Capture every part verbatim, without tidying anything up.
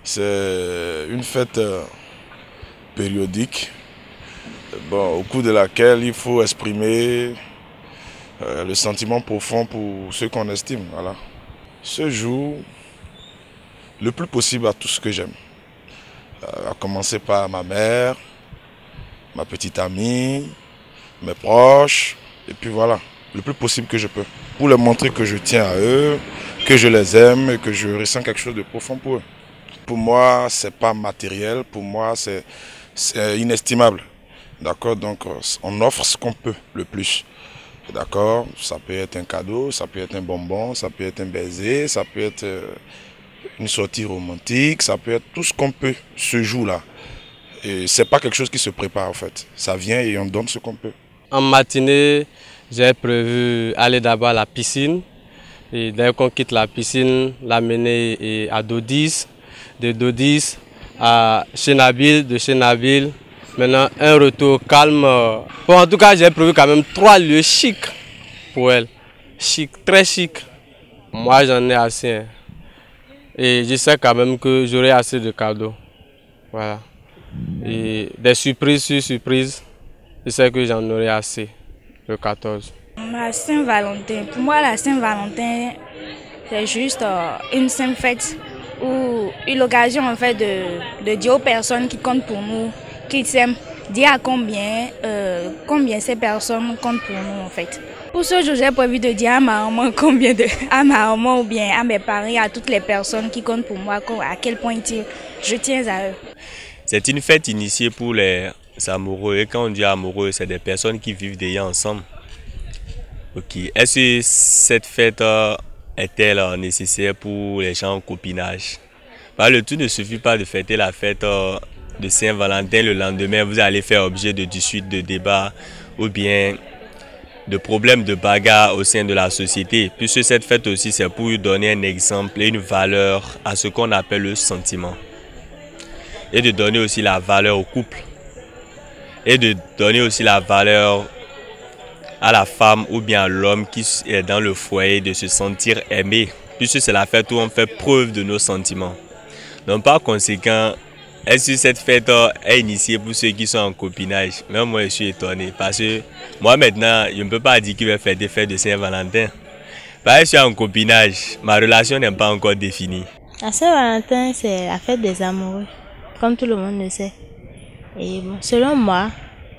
C'est une fête euh, périodique, bon, au cours de laquelle il faut exprimer euh, le sentiment profond pour ceux qu'on estime. Voilà. Ce jour, le plus possible à tout ce que j'aime. Euh, à commencer par ma mère, ma petite amie, mes proches, et puis voilà, le plus possible que je peux. Pour leur montrer que je tiens à eux, que je les aime et que je ressens quelque chose de profond pour eux. Pour moi, ce n'est pas matériel, pour moi, c'est inestimable. D'accord, donc on offre ce qu'on peut le plus. D'accord, ça peut être un cadeau, ça peut être un bonbon, ça peut être un baiser, ça peut être une sortie romantique, ça peut être tout ce qu'on peut ce jour-là. Et c'est pas quelque chose qui se prépare en fait. Ça vient et on donne ce qu'on peut. En matinée, j'ai prévu aller d'abord à la piscine. Et dès qu'on quitte la piscine, l'amener à Dodis, de Dodis à Chenabil, de Chenabil. Maintenant, un retour calme. Bon, en tout cas, j'ai prévu quand même trois lieux chics pour elle. Chic, très chic. Moi, j'en ai assez. Hein. Et je sais quand même que j'aurai assez de cadeaux. Voilà. Et des surprises sur surprises, je sais que j'en aurai assez le quatorze. La Saint-Valentin, pour moi la Saint-Valentin c'est juste euh, une simple fête ou une occasion en fait de, de dire aux personnes qui comptent pour nous, qui s'aiment, dire à combien, euh, combien ces personnes comptent pour nous en fait. Pour ce jour, j'ai prévu de dire à ma maman combien de, à ma maman ou bien à mes parents, à toutes les personnes qui comptent pour moi, à quel point je tiens à eux. C'est une fête initiée pour les amoureux et quand on dit amoureux, c'est des personnes qui vivent déjà ensemble. Ok. Est-ce que cette fête est-elle nécessaire pour les gens en copinage? Bah, le tout ne suffit pas de fêter la fête de Saint-Valentin le lendemain, vous allez faire objet de disputes, de débats ou bien de problèmes de bagarre au sein de la société. Puisque cette fête aussi, c'est pour donner un exemple et une valeur à ce qu'on appelle le sentiment. Et de donner aussi la valeur au couple. Et de donner aussi la valeur à la femme ou bien à l'homme qui est dans le foyer de se sentir aimé. Puisque c'est la fête où on fait preuve de nos sentiments. Donc par conséquent, est-ce que cette fête est initiée pour ceux qui sont en copinage? Même moi je suis étonné parce que moi maintenant je ne peux pas dire qu'il va faire des fêtes de Saint-Valentin. Parce que je suis en copinage, ma relation n'est pas encore définie. La Saint-Valentin c'est la fête des amoureux, comme tout le monde le sait. Et bon, selon moi,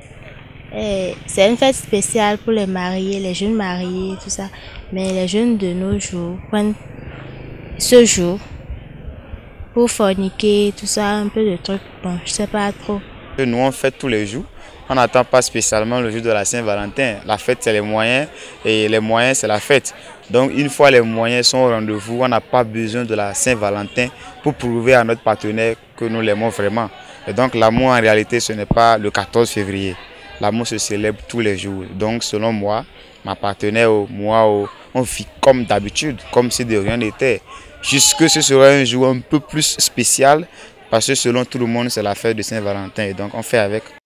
c'est une fête spéciale pour les mariés, les jeunes mariés, tout ça. Mais les jeunes de nos jours prennent ce jour pour forniquer, tout ça, un peu de trucs. Bon, je sais pas trop. Nous on fête tous les jours. On n'attend pas spécialement le jour de la Saint-Valentin. La fête c'est les moyens et les moyens c'est la fête. Donc une fois les moyens sont au rendez-vous, on n'a pas besoin de la Saint-Valentin pour prouver à notre partenaire que nous l'aimons vraiment. Et donc l'amour en réalité ce n'est pas le quatorze février. L'amour se célèbre tous les jours. Donc selon moi, ma partenaire, moi, on vit comme d'habitude, comme si de rien n'était. Jusque ce sera un jour un peu plus spécial parce que selon tout le monde, c'est la fête de Saint-Valentin et donc on fait avec.